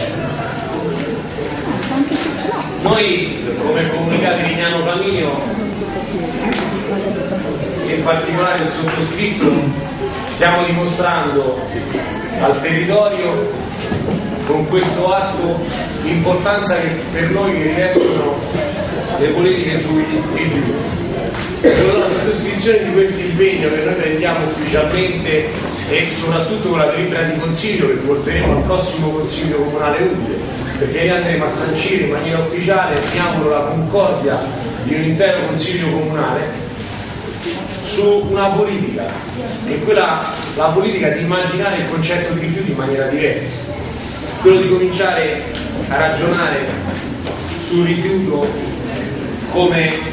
Noi come comunità di Lignano Flaminio, in particolare il sottoscritto, stiamo dimostrando al territorio con questo atto l'importanza che per noi rivestono le politiche sui rifiuti. Con la sottoscrizione di questo impegno che noi prendiamo ufficialmente e soprattutto con la delibera di consiglio che porteremo al prossimo consiglio comunale utile, perché lì andremo a sancire in maniera ufficiale, mi auguro, la concordia di un intero consiglio comunale su una politica, che è quella, la politica di immaginare il concetto di rifiuti in maniera diversa, quello di cominciare a ragionare sul rifiuto come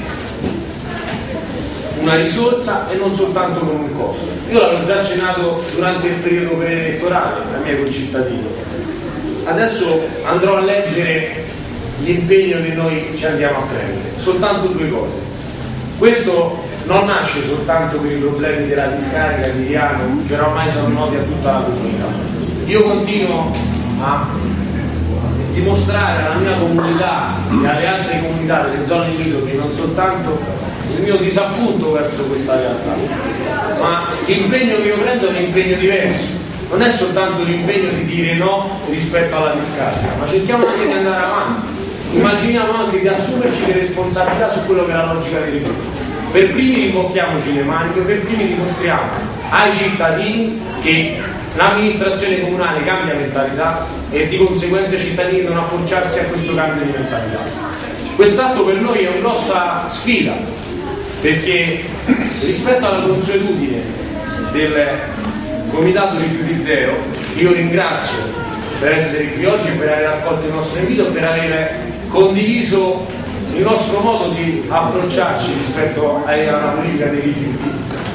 una risorsa e non soltanto come un costo. Io l'avevo già accennato durante il periodo preelettorale ai miei concittadini. Adesso andrò a leggere l'impegno che noi ci andiamo a prendere. Soltanto due cose. Questo non nasce soltanto per i problemi della discarica di Riano, che oramai sono noti a tutta la comunità. Io continuo a dimostrare alla mia comunità e alle altre comunità delle zone limitrofe non soltanto il mio disappunto verso questa realtà, ma l'impegno che io prendo è un impegno diverso. Non è soltanto l'impegno di dire no rispetto alla discarica, ma cerchiamo anche di andare avanti. Immaginiamo anche di assumerci le responsabilità su quello che è la logica dei rifiuti. Per primi rimbocchiamoci le maniche, per primi dimostriamo ai cittadini che l'amministrazione comunale cambia mentalità e di conseguenza i cittadini devono appoggiarsi a questo cambio di mentalità. Quest'atto per noi è una grossa sfida, perché rispetto alla consuetudine del Comitato Rifiuti Zero, io ringrazio per essere qui oggi, per aver accolto il nostro invito, per aver condiviso il nostro modo di approcciarci rispetto alla politica dei rifiuti.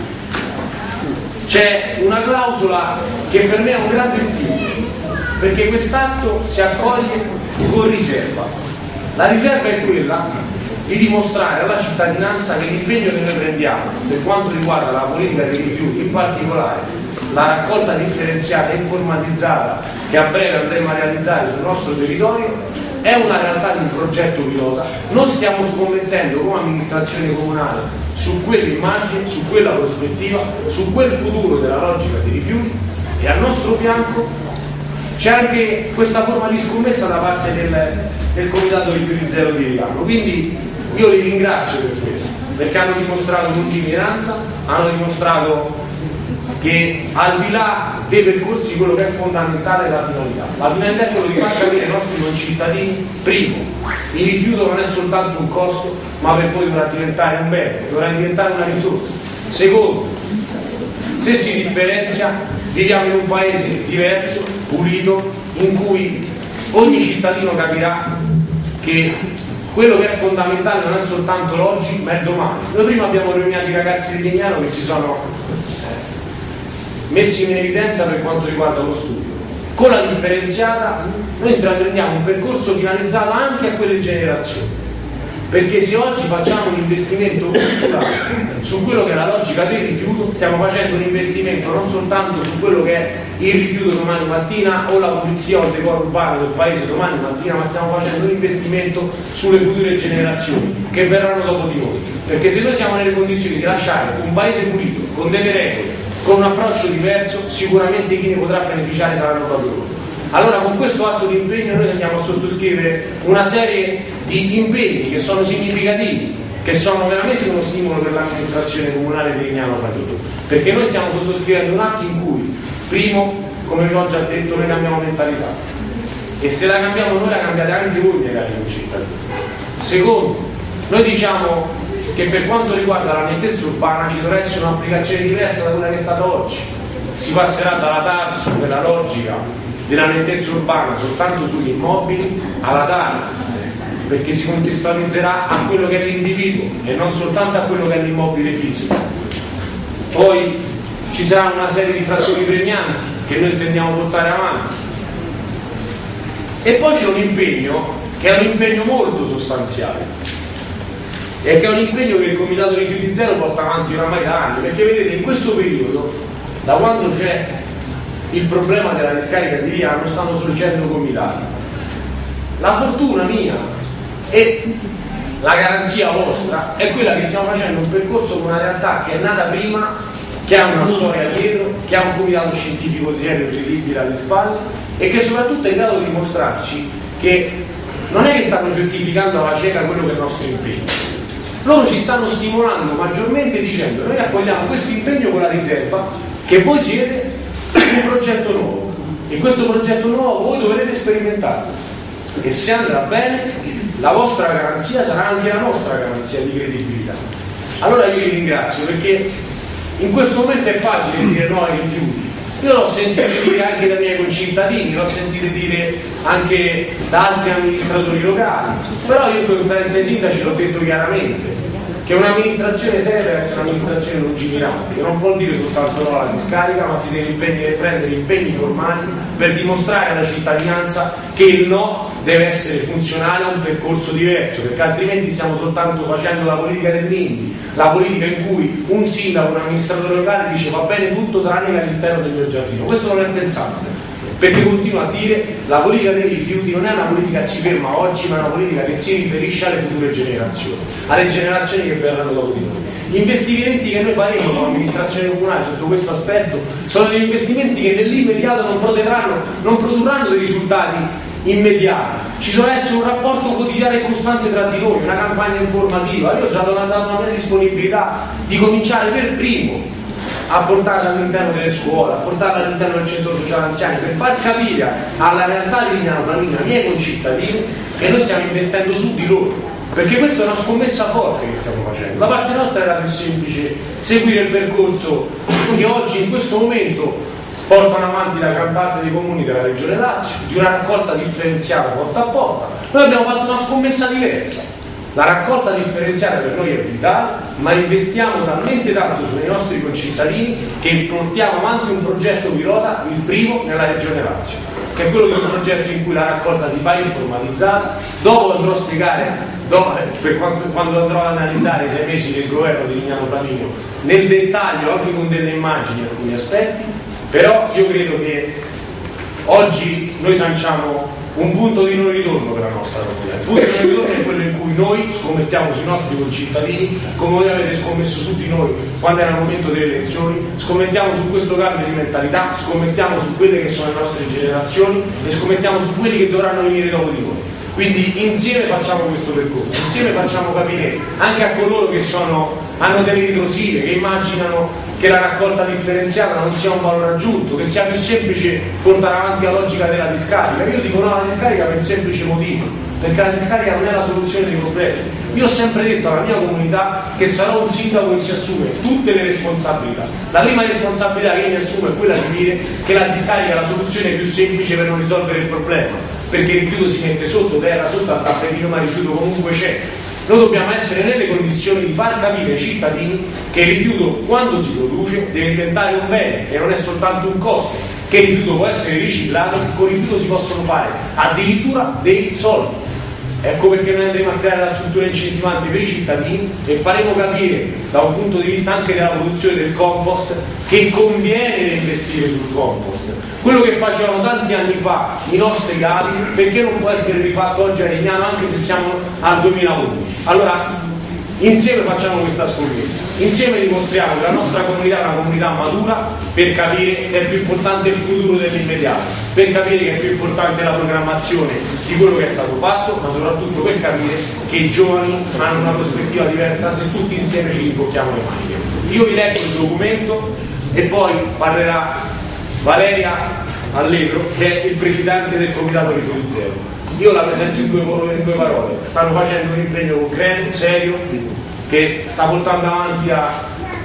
C'è una clausola che per me è un grande stimolo, perché quest'atto si accoglie con riserva. La riserva è quella di dimostrare alla cittadinanza che l'impegno che noi prendiamo per quanto riguarda la politica dei rifiuti, in particolare la raccolta differenziata e informatizzata che a breve andremo a realizzare sul nostro territorio, è una realtà di un progetto pilota. Noi stiamo scommettendo come amministrazione comunale su quell'immagine, su quella prospettiva, su quel futuro della logica dei rifiuti, e al nostro fianco c'è anche questa forma di scommessa da parte del Comitato Rifiuti Zero di Riano. Quindi io li ringrazio per questo, perché hanno dimostrato lungimiranza, hanno dimostrato che al di là dei percorsi quello che è fondamentale è la finalità. La finalità è quello di far capire ai nostri concittadini, primo, il rifiuto non è soltanto un costo, ma per poi dovrà diventare un bene, dovrà diventare una risorsa. Secondo, se si differenzia, viviamo in un paese diverso, pulito, in cui ogni cittadino capirà che quello che è fondamentale non è soltanto l'oggi, ma è domani. Noi prima abbiamo riuniato i ragazzi di Lignano che si sono messi in evidenza per quanto riguarda lo studio. Con la differenziata noi intraprendiamo un percorso finalizzato anche a quelle generazioni, perché se oggi facciamo un investimento culturale su quello che è la logica del rifiuto, stiamo facendo un investimento non soltanto su quello che è il rifiuto domani mattina o la pulizia o il decoro urbano del paese domani mattina, ma stiamo facendo un investimento sulle future generazioni che verranno dopo di noi, perché se noi siamo nelle condizioni di lasciare un paese pulito, con delle regole, con un approccio diverso, sicuramente chi ne potrà beneficiare saranno proprio loro. Allora con questo atto di impegno noi andiamo a sottoscrivere una serie di impegni che sono significativi, che sono veramente uno stimolo per l'amministrazione comunale di Lignano Flaminio, perché noi stiamo sottoscrivendo un atto in cui, primo, come vi ho già detto, noi cambiamo mentalità, e se la cambiamo noi la cambiate anche voi, miei cari concittadini. Secondo, noi diciamo che per quanto riguarda la nettezza urbana ci dovrà essere un'applicazione diversa da quella che è stata oggi. Si passerà dalla TARSU, quella logica della nettezza urbana soltanto sugli immobili, alla TAR, perché si contestualizzerà a quello che è l'individuo e non soltanto a quello che è l'immobile fisico. Poi ci sarà una serie di fattori premianti che noi intendiamo portare avanti, e poi c'è un impegno che è un impegno molto sostanziale e che è un impegno che il Comitato Rifiuti Zero porta avanti oramai da anni, perché vedete, in questo periodo, da quando c'è il problema della discarica di Riano, stanno sorgendo comitati. La fortuna mia e la garanzia vostra è quella che stiamo facendo un percorso con una realtà che è nata prima, che ha una storia dietro, che ha un comitato scientifico serio e credibile alle spalle e che soprattutto è in grado di dimostrarci che non è che stanno certificando alla cieca quello che è il nostro impegno. Loro ci stanno stimolando maggiormente dicendo: noi accogliamo questo impegno con la riserva che voi siete un progetto nuovo e questo progetto nuovo voi dovrete sperimentarlo e se andrà bene la vostra garanzia sarà anche la nostra garanzia di credibilità. Allora io vi ringrazio, perché in questo momento è facile dire no ai rifiuti. Io l'ho sentito dire anche dai miei concittadini, l'ho sentito dire anche da altri amministratori locali, però io in conferenza dei sindaci l'ho detto chiaramente che un'amministrazione seria deve essere un'amministrazione lungimirante, che non vuol dire soltanto no alla discarica, ma si deve prendere impegni formali per dimostrare alla cittadinanza che il no deve essere funzionale a un percorso diverso, perché altrimenti stiamo soltanto facendo la politica del NIMBY, la politica in cui un sindaco, un amministratore locale dice va bene tutto tranne che all'interno del mio giardino. Questo non è pensabile, perché continua a dire la politica dei rifiuti non è una politica che si ferma oggi, ma è una politica che si riferisce alle future generazioni, alle generazioni che verranno dopo di noi. Gli investimenti che noi faremo come amministrazione comunale sotto questo aspetto sono degli investimenti che nell'immediato non produrranno dei risultati immediati. Ci dovrà essere un rapporto quotidiano e costante tra di noi, una campagna informativa. Io ho già dato una mia disponibilità di cominciare per primo a portarla all'interno delle scuole, a portarla all'interno del centro sociale anziani, per far capire alla realtà di Milano Flaminia, ai miei concittadini, che noi stiamo investendo su di loro, perché questa è una scommessa forte che stiamo facendo. La parte nostra era più semplice seguire il percorso che oggi in questo momento portano avanti la gran parte dei comuni della Regione Lazio, di una raccolta differenziata porta a porta. Noi abbiamo fatto una scommessa diversa. La raccolta differenziata per noi è vitale, ma investiamo talmente tanto sui nostri concittadini che portiamo avanti un progetto pilota, il primo nella Regione Lazio, che è quello che è un progetto in cui la raccolta si fa informatizzata. Dopo andrò a spiegare, quando andrò ad analizzare i 6 mesi del governo di Lignano Flaminio, nel dettaglio, anche con delle immagini, alcuni aspetti. Però io credo che oggi noi sanciamo un punto di non ritorno per la nostra comunità. Il punto di non ritorno è quello in cui noi scommettiamo sui nostri concittadini, come voi avete scommesso su di noi quando era il momento delle elezioni, scommettiamo su questo cambio di mentalità, scommettiamo su quelle che sono le nostre generazioni e scommettiamo su quelli che dovranno venire dopo di noi. Quindi insieme facciamo questo percorso, insieme facciamo capire anche a coloro che hanno delle ritrosive, che immaginano che la raccolta differenziata non sia un valore aggiunto, che sia più semplice portare avanti la logica della discarica. Io dico no alla discarica per un semplice motivo, perché la discarica non è la soluzione dei problemi. Io ho sempre detto alla mia comunità che sarò un sindaco che si assume tutte le responsabilità. La prima responsabilità che mi assumo è quella di dire che la discarica è la soluzione più semplice per non risolvere il problema, perché il rifiuto si mette sotto terra, sotto al tappetino, ma il rifiuto comunque c'è. Noi dobbiamo essere nelle condizioni di far capire ai cittadini che il rifiuto, quando si produce, deve diventare un bene e non è soltanto un costo, che il rifiuto può essere riciclato, che con il rifiuto si possono fare addirittura dei soldi. Ecco perché noi andremo a creare la struttura incentivante per i cittadini e faremo capire da un punto di vista anche della produzione del compost che conviene investire sul compost. Quello che facevano tanti anni fa i nostri capi, perché non può essere rifatto oggi a Lignano anche se siamo al 2011? Allora insieme facciamo questa scommessa, insieme dimostriamo che la nostra comunità è una comunità matura per capire che è più importante il futuro dell'immediato, per capire che è più importante la programmazione di quello che è stato fatto, ma soprattutto per capire che i giovani hanno una prospettiva diversa se tutti insieme ci rinfocchiamo le maniche. Io vi leggo il documento e poi parlerà Valeria Allegro, che è il presidente del comitato Rifiuti Zero. Io la presento in due parole. Stanno facendo un impegno concreto, serio, che sta portando avanti a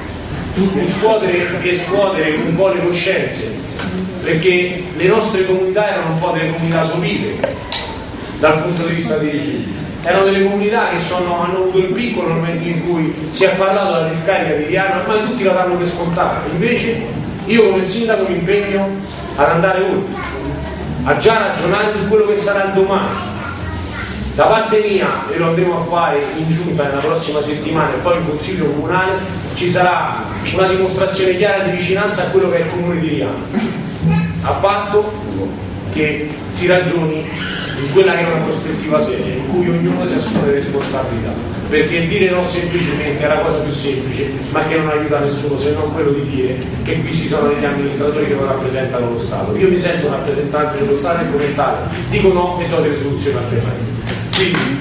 scuotere un po' le coscienze, perché le nostre comunità erano un po' delle comunità sopite dal punto di vista dei rifiuti. Erano delle comunità che hanno avuto il piccolo nel momento in cui si è parlato della discarica di Riano, ma tutti la danno per scontata. Invece io come sindaco mi impegno ad andare oltre, a già ragionare su quello che sarà il domani. Da parte mia, e lo andremo a fare in giunta nella prossima settimana e poi in consiglio comunale, ci sarà una dimostrazione chiara di vicinanza a quello che è il comune di Riano, a patto che si ragioni in quella che è una prospettiva seria, in cui ognuno si assume le responsabilità, perché il dire no semplicemente è la cosa più semplice, ma che non aiuta nessuno, se non quello di dire che qui ci sono degli amministratori che non rappresentano lo Stato. Io mi sento un rappresentante dello Stato e come tale dico no e do delle soluzioni alternative. Quindi,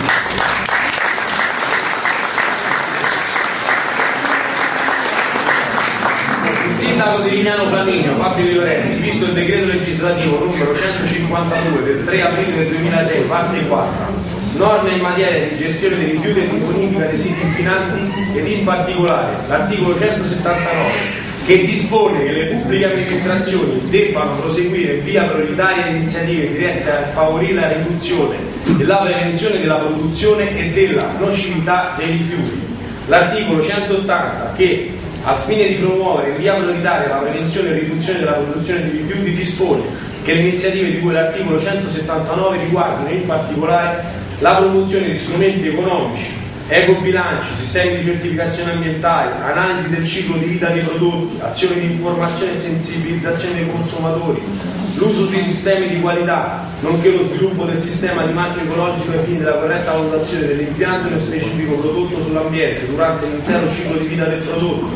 il sindaco di Lignano Flaminio, Fabio Di Lorenzi, visto il decreto legislativo numero 152 del 3 aprile del 2006, parte 4, norme in materia di gestione dei rifiuti e di bonifica dei siti inquinanti ed in particolare l'articolo 179 che dispone che le pubbliche amministrazioni debbano proseguire in via prioritaria iniziative dirette a favorire la riduzione e la prevenzione della produzione e della nocività dei rifiuti. L'articolo 180 che al fine di promuovere in via prioritaria la prevenzione e riduzione della produzione di rifiuti dispone che le iniziative di cui l'articolo 179 riguardino in particolare la promozione di strumenti economici, ecobilanci, sistemi di certificazione ambientale, analisi del ciclo di vita dei prodotti, azioni di informazione e sensibilizzazione dei consumatori, l'uso dei sistemi di qualità, nonché lo sviluppo del sistema di marchio ecologico ai fini della corretta valutazione dell'impianto e dello specifico prodotto sull'ambiente durante l'intero ciclo di vita del prodotto.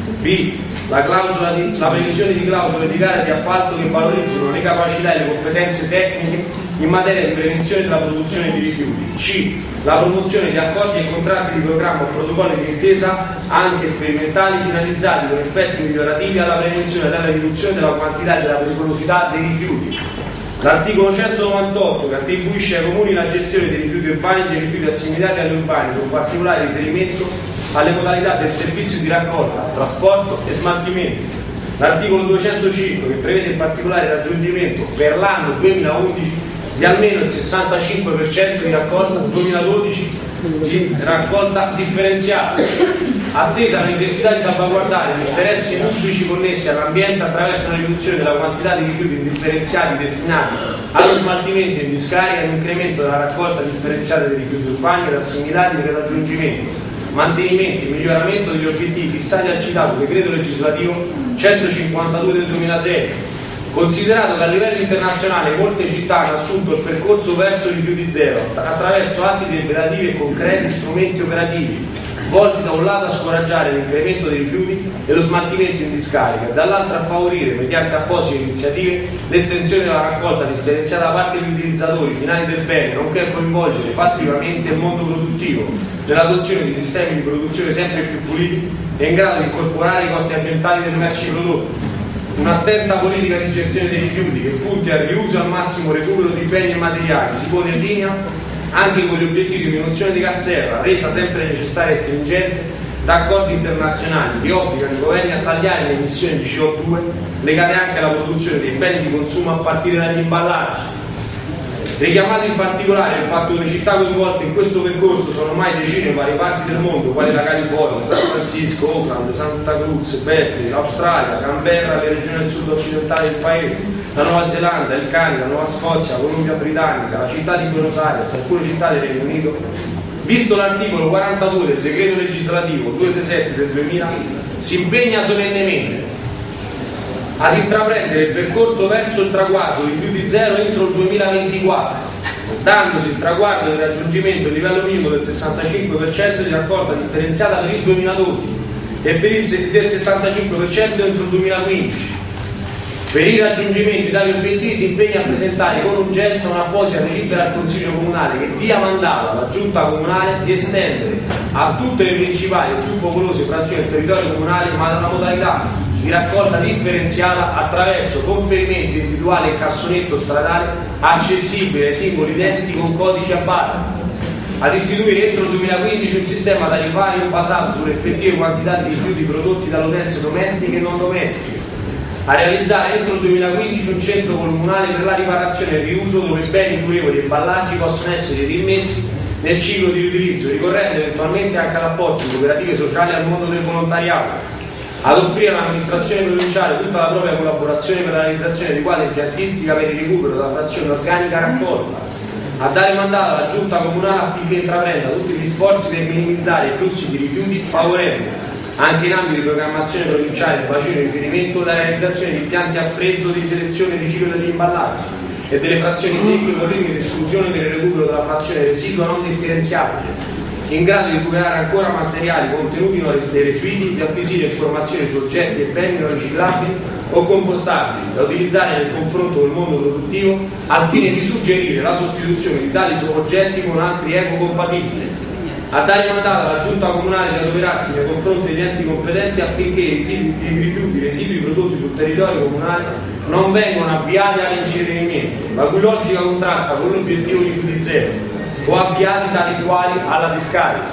B. La previsione di clausole di gara di appalto che valorizzino le capacità e le competenze tecniche in materia di prevenzione della produzione di rifiuti. C. La promozione di accordi e contratti di programma o protocolli di intesa anche sperimentali finalizzati con effetti migliorativi alla prevenzione e alla riduzione della quantità e della pericolosità dei rifiuti. L'articolo 198 che attribuisce ai comuni la gestione dei rifiuti urbani e dei rifiuti assimilati agli urbani con particolare riferimento alle modalità del servizio di raccolta, trasporto e smaltimento. L'articolo 205 che prevede in particolare il raggiungimento per l'anno 2011 di almeno il 65% di raccolta 2012 di raccolta differenziata, attesa la necessità di salvaguardare gli interessi pubblici connessi all'ambiente attraverso una riduzione della quantità di rifiuti indifferenziati destinati allo smaltimento in discarica e un incremento della raccolta differenziata dei rifiuti urbani ed assimilati per il raggiungimento, mantenimento e miglioramento degli obiettivi fissati al citato decreto legislativo 152 del 2006. Considerato che a livello internazionale molte città hanno assunto il percorso verso i rifiuti zero attraverso atti deliberativi e concreti strumenti operativi volti da un lato a scoraggiare l'incremento dei rifiuti e lo smaltimento in discarica e dall'altro a favorire mediante apposite iniziative l'estensione della raccolta differenziata da parte degli utilizzatori finali del bene, nonché a coinvolgere fattivamente il mondo produttivo nell'adozione di sistemi di produzione sempre più puliti e in grado di incorporare i costi ambientali delle merci prodotte. Un'attenta politica di gestione dei rifiuti che punti al riuso e al massimo recupero di beni e materiali si pone in linea anche con gli obiettivi di diminuzione di gas serra, resa sempre necessaria e stringente da accordi internazionali che obbligano i governi a tagliare le emissioni di CO2 legate anche alla produzione dei beni di consumo a partire dagli imballaggi. Richiamato in particolare il fatto che le città coinvolte in questo percorso sono ormai decine in varie parti del mondo, quali la California, San Francisco, Oakland, Santa Cruz, Berkeley, l'Australia, Canberra, le regioni del sud occidentale del paese, la Nuova Zelanda, il Canada, la Nuova Scozia, la Columbia Britannica, la città di Buenos Aires, alcune città del Regno Unito, visto l'articolo 42 del decreto legislativo 267 del 2000, si impegna solennemente ad intraprendere il percorso verso il traguardo di rifiuti zero entro il 2024, dandosi il traguardo del raggiungimento del livello minimo del 65% di raccolta differenziata per il 2012 e per il del 75% entro il 2015. Per il raggiungimento di tali obiettivi si impegna a presentare con urgenza un'apposita delibera al Consiglio Comunale che dia mandato alla Giunta Comunale di estendere a tutte le principali e più popolose frazioni del territorio comunale, ma da una modalità di raccolta differenziata attraverso conferimento individuale e cassonetto stradale accessibile ai singoli utenti con codice a barra, ad istituire entro il 2015 un sistema tariffario basato sulle effettive quantità di rifiuti prodotti dalle utenze domestiche e non domestiche, a realizzare entro il 2015 un centro comunale per la riparazione e il riuso dove beni durevoli e imballaggi possono essere rimmessi nel ciclo di riutilizzo, ricorrendo eventualmente anche ad apporti cooperativi sociali al mondo del volontariato, ad offrire all'amministrazione provinciale tutta la propria collaborazione per la realizzazione di quale impiantistica per il recupero della frazione organica raccolta, a dare mandato alla Giunta Comunale affinché intraprenda tutti gli sforzi per minimizzare i flussi di rifiuti, favorendo anche in ambito di programmazione provinciale del bacino di riferimento la realizzazione di impianti a freddo di selezione e riciclo degli imballaggi, e delle frazioni secche con limite di esclusione per il recupero della frazione residua non differenziabile, in grado di recuperare ancora materiali contenuti nei residui, di acquisire informazioni su oggetti e beni non riciclabili o compostabili da utilizzare nel confronto col mondo produttivo al fine di suggerire la sostituzione di tali oggetti con altri ecocompatibili, a dare mandato alla Giunta Comunale di adoperarsi nei confronti degli enti competenti affinché i rifiuti residui prodotti sul territorio comunale non vengano avviati all'incenerimento, la cui logica contrasta con l'obiettivo di rifiuti zero, o avviati tali quali alla discarica.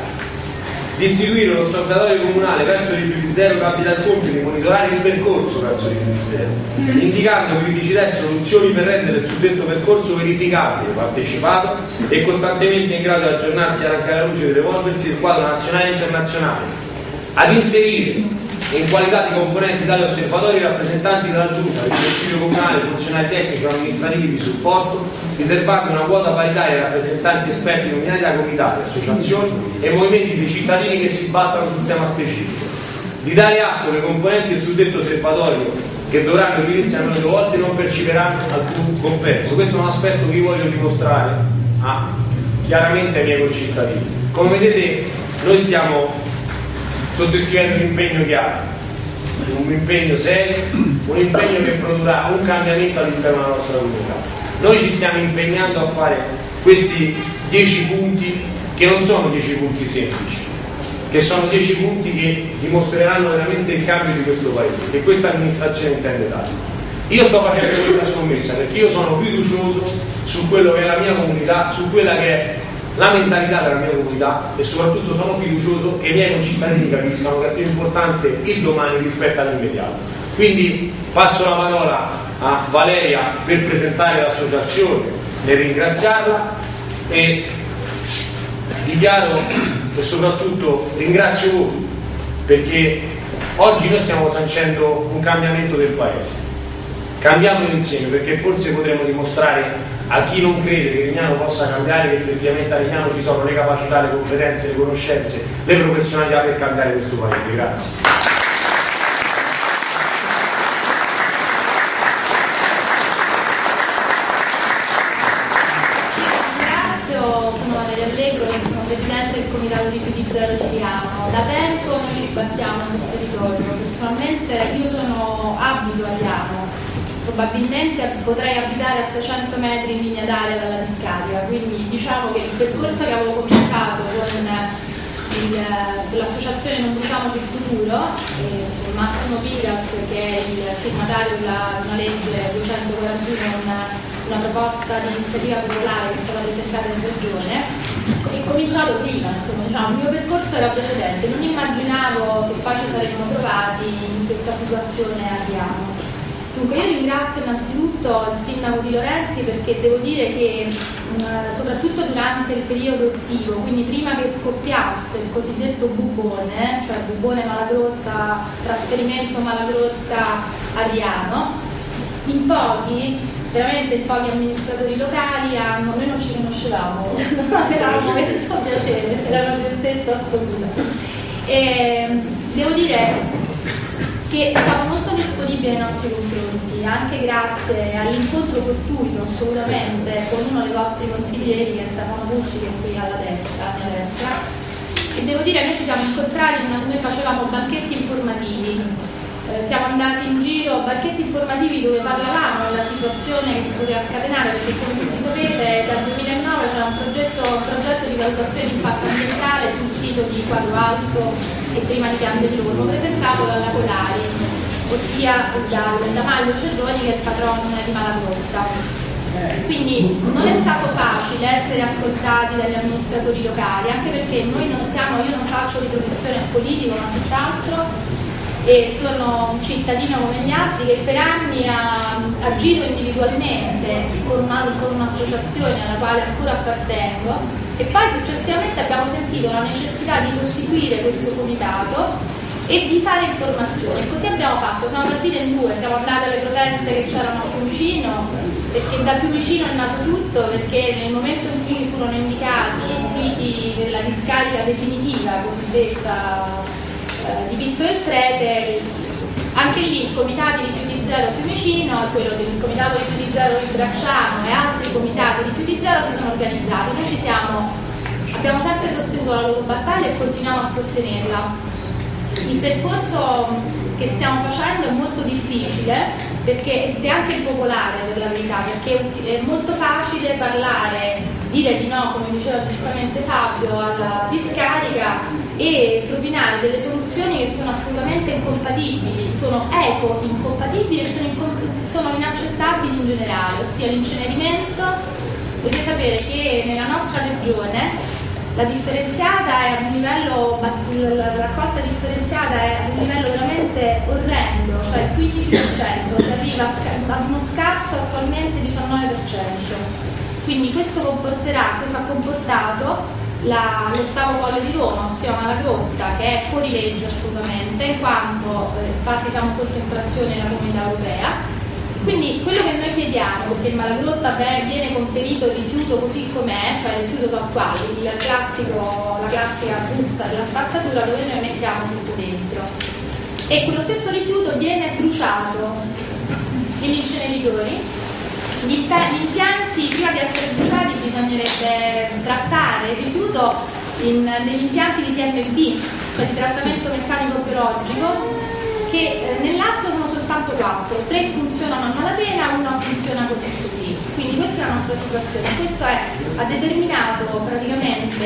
Di istituire l'osservatorio comunale verso i rifiuti zero che abbia il compito di monitorare il percorso verso i rifiuti zero, indicando criticità e soluzioni per rendere il suddetto percorso verificabile, partecipato e costantemente in grado di aggiornarsi anche alla luce dell'evolversi del quadro nazionale e internazionale. Ad inserire in qualità di componenti tali osservatori rappresentanti della Giunta, del Consiglio Comunale, funzionari tecnici o amministrativi di supporto, riservando una quota paritaria ai rappresentanti esperti nominati da comitati, associazioni e movimenti di cittadini che si battono sul tema specifico. Di dare atto che i componenti del suddetto osservatorio che dovranno riunirsi almeno 2 volte non percepiranno alcun compenso. Questo è un aspetto che io voglio dimostrare chiaramente ai miei concittadini. Come vedete, noi stiamo sottoscrivendo un impegno chiaro, un impegno serio, un impegno che produrrà un cambiamento all'interno della nostra comunità. Noi ci stiamo impegnando a fare questi 10 punti che non sono 10 punti semplici, che sono 10 punti che dimostreranno veramente il cambio di questo paese, che questa amministrazione intende dare. Io sto facendo questa scommessa perché io sono fiducioso su quello che è la mia comunità, su quella che è la mentalità della mia comunità e soprattutto sono fiducioso che i miei concittadini capiscano che è più importante il domani rispetto all'immediato. Quindi passo la parola a Valeria per presentare l'associazione, nel ringraziarla e dichiaro e soprattutto ringrazio voi perché oggi noi stiamo sancendo un cambiamento del paese. Cambiamolo insieme perché forse potremo dimostrare a chi non crede che Legnano possa cambiare che effettivamente a Legnano ci sono le capacità, le competenze, le conoscenze, le professionalità per cambiare questo paese. Grazie. Sono Valeria Allegro e sono presidente del Comitato di Rifiuti Zero Siciliano. Da tempo noi ci battiamo nel territorio, personalmente io abito a Liano. Probabilmente potrei abitare a 600 metri in linea d'aria dalla discarica, quindi diciamo che il percorso che avevo cominciato con l'associazione Non Bruciamoci il Futuro, con Massimo Piras che è il firmatario di una legge 241, una proposta di iniziativa popolare che è stata presentata in regione, ho cominciato prima, insomma, diciamo, il mio percorso era precedente, non immaginavo che poi ci saremmo trovati in questa situazione a Liano. Dunque io ringrazio innanzitutto il sindaco Di Lorenzi perché devo dire che soprattutto durante il periodo estivo, quindi prima che scoppiasse il cosiddetto bubone, cioè bubone Malagrotta, trasferimento Malagrotta a Riano, in pochi, veramente in pochi amministratori locali noi non ci conoscevamo, non eravamo messo a piacere, era una certezza assoluta. E devo dire che è stato molto disponibile nei nostri confronti, anche grazie all'incontro fortuito assolutamente con uno dei vostri consiglieri che è Stefano Pucci, che è qui alla destra, a mia destra, e devo dire noi ci siamo incontrati quando noi facevamo banchetti informativi, siamo andati in giro, banchetti informativi dove parlavamo della situazione che si poteva scatenare, perché come tutti sapete dal 2009 c'era un progetto di valutazione di impatto ambientale sul sito di Quadro Alto e prima di Pian del Lormo, presentato dalla Colari, ossia da Mario Cerroni che è il patron di Malagrotta. Quindi non è stato facile essere ascoltati dagli amministratori locali, anche perché io non faccio riproduzione politico, ma tutt'altro, e sono un cittadino come gli altri che per anni ha agito individualmente con un'associazione alla quale ancora appartengo, e poi successivamente abbiamo sentito la necessità di costituire questo comitato e di fare informazione, e così abbiamo fatto. Siamo partite in 2, siamo andate alle proteste che c'erano a Fiumicino, perché da Fiumicino è nato tutto, perché nel momento in cui furono indicati i siti della discarica definitiva cosiddetta di Pizzo del Prete, Anche lì, comitati rifiuti zero Fiumicino, quello del comitato rifiuti zero di Bracciano e altri comitati rifiuti zero si sono organizzati. Noi abbiamo sempre sostenuto la loro battaglia e continuiamo a sostenerla. Il percorso che stiamo facendo è molto difficile perché è anche impopolare, per la verità, perché è molto facile parlare, dire di no, come diceva giustamente Fabio, alla discarica e propinare delle soluzioni che sono assolutamente incompatibili, sono eco-incompatibili e sono inaccettabili in generale, ossia l'incenerimento. Dovete sapere che nella nostra regione la differenziata è a un livello, la raccolta differenziata è a un livello veramente orrendo, cioè il 15%, si arriva a uno scarso attualmente 19%. Quindi questo ha comportato l'ottavo colle di Roma, ossia Malagrotta, che è fuori legge assolutamente, in quanto infatti siamo sotto infrazione della Comunità Europea. Quindi quello che noi chiediamo, perché in Malagrotta viene conferito il rifiuto così com'è, cioè il rifiuto attuale, la classica busta della spazzatura dove noi mettiamo tutto dentro, e quello stesso rifiuto viene bruciato negli inceneritori. Gli impianti, prima di essere bruciati, bisognerebbe trattare il rifiuto negli impianti di TMB, cioè di trattamento meccanico biologico, che nel Lazio sono soltanto 4, 3 funzionano a malapena, 1 funziona così. Quindi questa è la nostra situazione. Questo ha determinato praticamente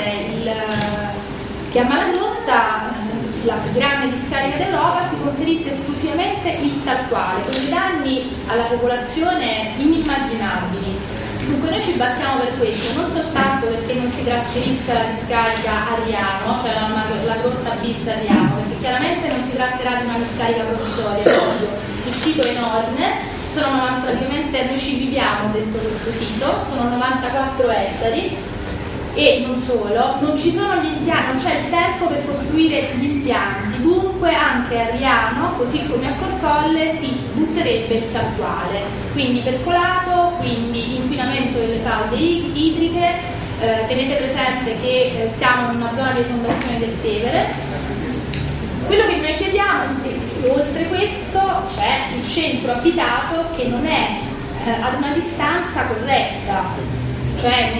che a Malagrotta, la più grande discarica d'Europa, si conferisse esclusivamente il talquale, con dei danni alla popolazione inimmaginabili. Dunque noi ci battiamo per questo, non soltanto perché non si trasferisca la discarica a Riano, cioè la grotta bis a Riano, perché chiaramente non si tratterà di una discarica provvisoria, il sito è enorme, praticamente noi ci viviamo dentro questo sito, sono 94 ettari e non solo, non ci sono gli impianti, non c'è il tempo per costruire gli impianti, dunque anche a Riano, così come a Corcolle, si butterebbe il talquale, quindi percolato, quindi inquinamento delle falde idriche. Tenete presente che siamo in una zona di esondazione del Tevere. Quello che noi chiediamo è che oltre questo c'è il centro abitato che non è ad una distanza corretta, cioè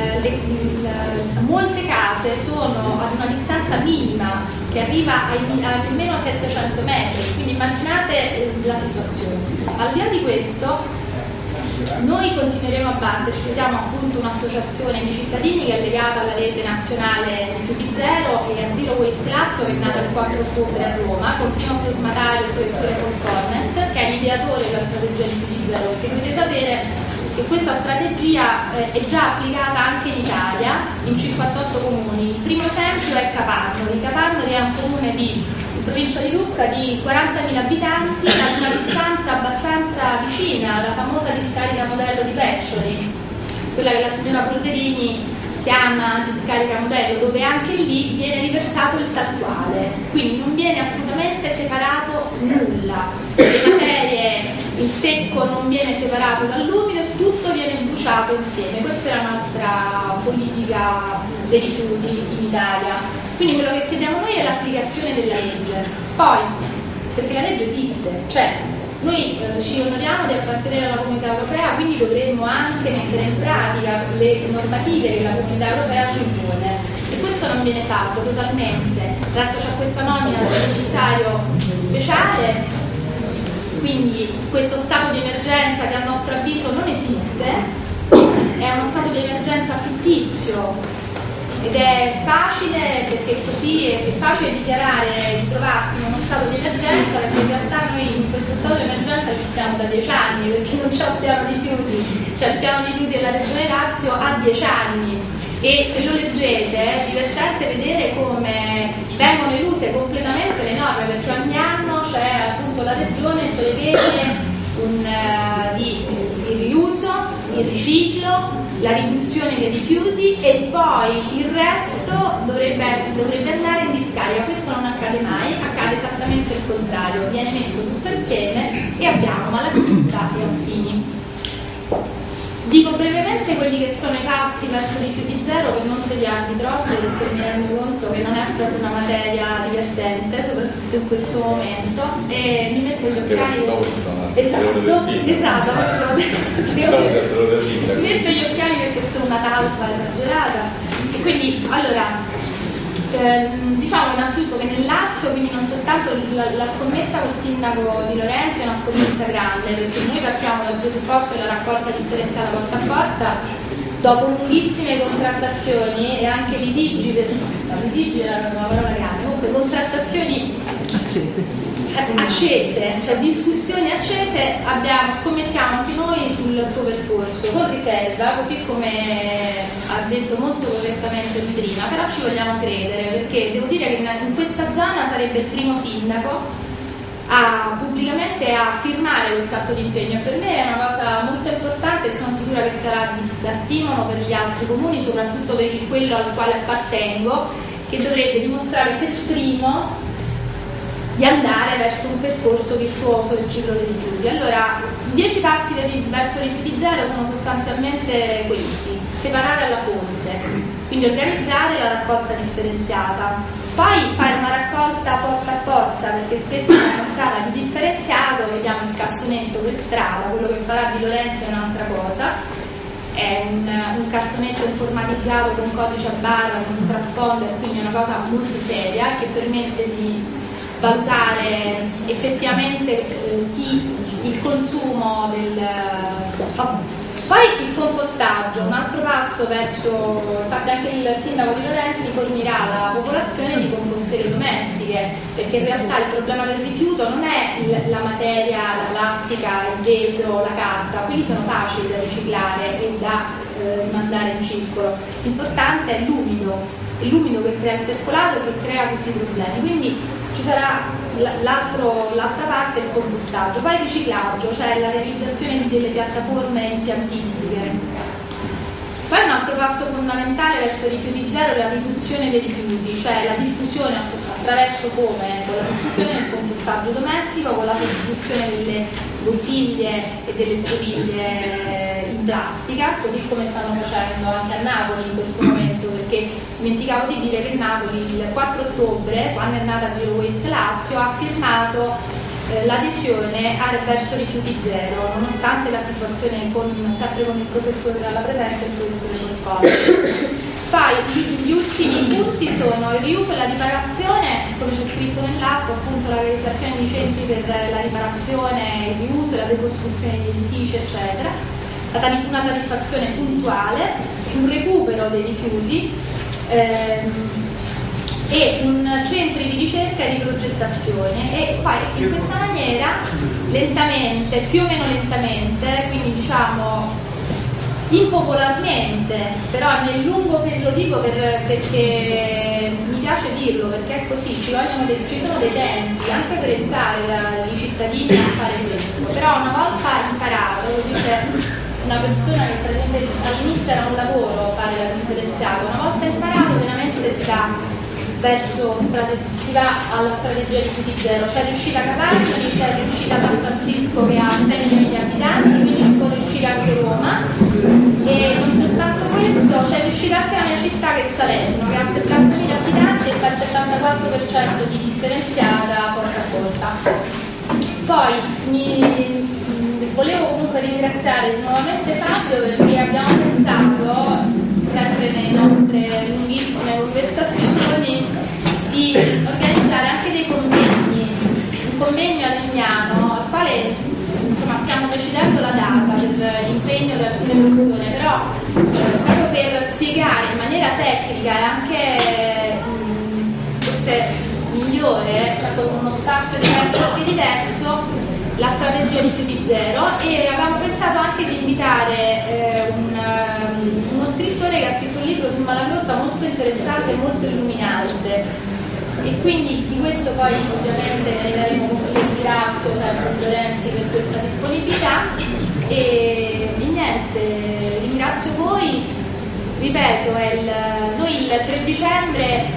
molte case sono ad una distanza minima che arriva a nemmeno 700 metri, quindi immaginate la situazione. Al di là di questo noi continueremo a batterci, siamo appunto un'associazione di cittadini che è legata alla rete nazionale Rifiuti Zero e a Zero Waste Lazio, che è nata il 4 ottobre a Roma, con primo firmatario il professore Paul Cornett, che è l'ideatore della strategia Rifiuti Zero, perché dovete sapere che questa strategia è già applicata anche in Italia, in 58 comuni. Il primo esempio è Capannori. Capannori è un comune in provincia di Lucca di 40.000 abitanti, ad una distanza abbastanza vicina alla famosa discarica modello di Peccioli, quella che la signora Polverini chiama discarica modello, dove anche lì viene riversato il talquale, quindi non viene assolutamente separato nulla, le materie, il secco non viene separato dall'umido, tutto viene bruciato insieme. Questa è la nostra politica dei rifiuti in Italia. Quindi quello che chiediamo noi è l'applicazione della legge, poi perché la legge esiste, cioè noi ci onoriamo di appartenere alla Comunità Europea, quindi dovremmo anche mettere in pratica le normative che la Comunità Europea ci impone, e questo non viene fatto totalmente. Adesso c'è questa nomina del commissario speciale, quindi questo stato di emergenza che a nostro avviso non esiste, è uno stato di emergenza fittizio. Ed è facile, perché così è facile dichiarare di trovarsi in uno stato di emergenza, perché in realtà noi in questo stato di emergenza ci stiamo da 10 anni, perché non c'è un piano di rifiuti, cioè il piano di rifiuti della Regione Lazio ha 10 anni, e se lo leggete è divertente vedere come vengono eluse completamente le norme, perché ogni anno c'è appunto la Regione prevede il riuso, il riciclo, la riduzione dei rifiuti, e poi il resto dovrebbe andare in discarica. Questo non accade mai, accade esattamente il contrario, viene messo tutto insieme e abbiamo Malagrotta e affini. Dico brevemente quelli che sono i passi verso rifiuti zero per non tediarvi troppo, perché mi rendo conto che non è proprio una materia divertente, soprattutto soprattutto in questo momento, e mi metto gli occhiali. Esatto. Mi metto gli occhiali perché sono una talpa esagerata. E quindi, allora, diciamo innanzitutto che nel Lazio, quindi non soltanto la scommessa col sindaco Di Lorenzo è una scommessa grande, perché noi partiamo dal presupposto della raccolta differenziata porta a porta, dopo lunghissime contrattazioni e anche litigi era una parola grande, comunque contrattazioni accese, cioè discussioni accese, scommettiamo anche noi sul suo percorso, con riserva, così come ha detto molto correttamente prima, però ci vogliamo credere, perché devo dire che in questa zona sarebbe il primo sindaco pubblicamente a firmare questo atto di impegno. Per me è una cosa molto importante e sono sicura che sarà da stimolo per gli altri comuni, soprattutto per quello al quale appartengo, che dovrebbe dimostrare per primo di andare verso un percorso virtuoso del ciclo dei rifiuti. Allora, i 10 passi verso i rifiuti zero sono sostanzialmente questi: separare alla fonte, quindi organizzare la raccolta differenziata, poi fare una raccolta porta a porta, perché spesso nella strada di differenziato vediamo il cassonetto per strada, quello che farà Di Lorenzo è un'altra cosa, è un cassonetto informatizzato con codice a barra, con un transponder, quindi è una cosa molto seria che permette di valutare effettivamente il consumo poi il compostaggio, un altro passo verso, infatti anche il sindaco Di Lorenzi fornirà la popolazione di compostiere domestiche, perché in realtà il problema del rifiuto non è la materia, la plastica, il vetro, la carta, quelli sono facili da riciclare e da mandare in circolo, l'importante è l'umido che crea il percolato e che crea tutti i problemi, quindi ci sarà l'altra parte, il compostaggio, poi il riciclaggio, cioè la realizzazione delle piattaforme impiantistiche. Poi un altro passo fondamentale verso i rifiuti zero è la riduzione dei rifiuti, cioè la diffusione attraverso come? Con la diffusione del compostaggio domestico, con la sostituzione delle bottiglie e delle stoviglie in plastica, così come stanno facendo anche a Napoli in questo momento, perché dimenticavo di dire che Napoli il 4 ottobre, quando è nata Zero Waste Lazio, ha firmato l'adesione verso rifiuti zero, nonostante la situazione sempre con il professore alla presenza e il professore Corcolle. Poi gli ultimi punti sono il riuso e la riparazione, come c'è scritto nell'atto, appunto la realizzazione di centri per la riparazione, il riuso e la decostruzione di edifici, eccetera, una tariffazione puntuale, un recupero dei rifiuti, e un centri di ricerca e di progettazione, e poi in questa maniera lentamente, più o meno lentamente, quindi diciamo impopolarmente, però nel lungo periodo, lo dico perché mi piace dirlo, perché è così, ci sono dei tempi anche per entrare i cittadini a fare questo, però una volta imparato, lo dice una persona che praticamente all'inizio era un lavoro fare la differenziata, una volta imparato veramente si va alla strategia di rifiuti zero. C'è riuscita Capagnoli, c'è riuscita San Francisco che ha 6 milioni di abitanti, quindi ci può riuscire anche Roma, e non soltanto questo, c'è riuscita anche la mia città che è Salerno, che ha 70.000 abitanti e fa il 74% di differenziata porta a porta. Poi volevo comunque ringraziare nuovamente Fabio, perché abbiamo pensato sempre nelle nostre lunghissime conversazioni di organizzare anche dei convegni, un convegno a Legnano al quale insomma stiamo decidendo la data per l'impegno di alcune persone, però proprio per spiegare in maniera tecnica e anche forse migliore, cioè con uno spazio di tempo anche diverso, la strategia di rifiuti zero, e avevamo pensato anche di invitare uno scrittore che ha scritto un libro sul Malagrotta molto interessante e molto illuminante, e quindi di questo poi ovviamente ne daremo un ringrazio sempre a Lorenzi per questa disponibilità, e niente, ringrazio voi, ripeto, noi il 3 dicembre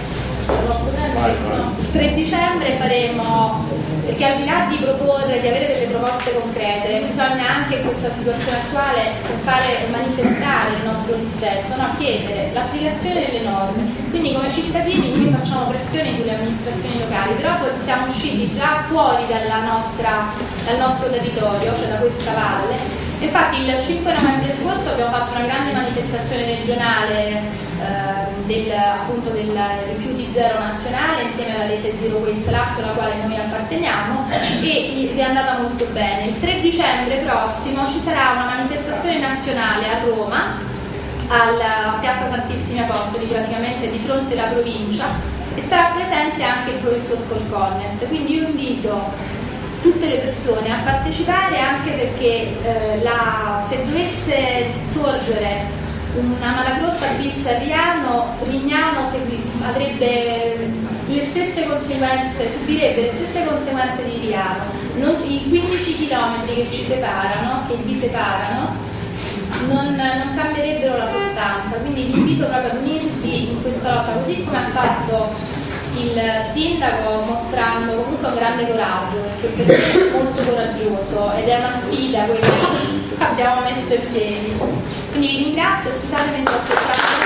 Il 3 dicembre faremo, perché al di là di proporre, di avere delle proposte concrete, bisogna anche in questa situazione attuale fare manifestare il nostro dissenso, no? Chiedere l'applicazione delle norme. Quindi come cittadini noi facciamo pressioni sulle amministrazioni locali, però poi siamo usciti già fuori dal nostro territorio, cioè da questa valle. Infatti il 5 novembre scorso abbiamo fatto una grande manifestazione regionale appunto del rifiuti zero nazionale insieme alla rete Zero Waste Lazio, alla quale noi apparteniamo, e è andata molto bene. Il 3 dicembre prossimo ci sarà una manifestazione nazionale a Roma, alla Piazza Santissimi Apostoli, praticamente di fronte alla provincia, e sarà presente anche il professor Colconnet. Quindi io invito tutte le persone a partecipare, anche perché se dovesse sorgere una Malagrotta bis a Rignano avrebbe le stesse conseguenze, subirebbe le stesse conseguenze di Riano. I 15 km che ci separano, che vi separano, non cambierebbero la sostanza. Quindi vi invito proprio ad unirvi in questa lotta, così come ha fatto il sindaco, mostrando comunque un grande coraggio, perché per me è molto coraggioso ed è una sfida quella che abbiamo messo in piedi. Quindi vi ringrazio, scusatemi se ho sottrato.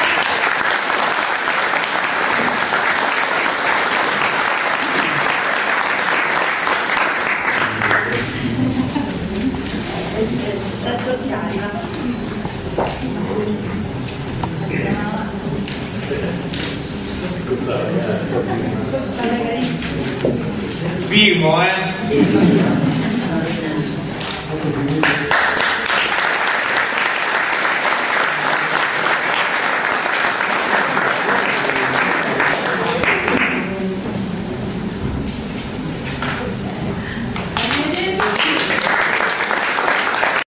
Firmo,